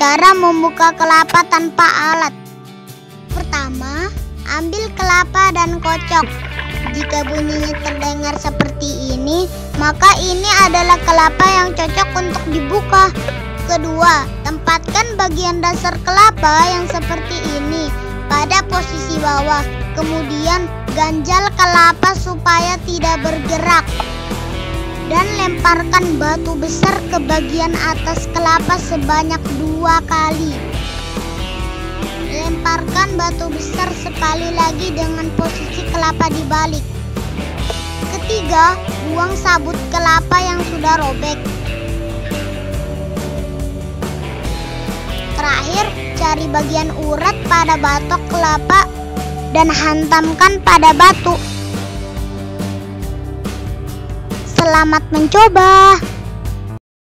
Cara membuka kelapa tanpa alat. Pertama, ambil kelapa dan kocok. Jika bunyinya terdengar seperti ini, maka ini adalah kelapa yang cocok untuk dibuka. Kedua, tempatkan bagian dasar kelapa yang seperti ini pada posisi bawah. Kemudian ganjal kelapa supaya tidak bergerak. Dan lemparkan batu besar ke bagian atas kelapa sebanyak 2 kali. Lemparkan batu besar sekali lagi dengan posisi kelapa dibalik. Ketiga, buang sabut kelapa yang sudah robek. Terakhir, cari bagian urat pada batok kelapa dan hantamkan pada batu. Selamat mencoba.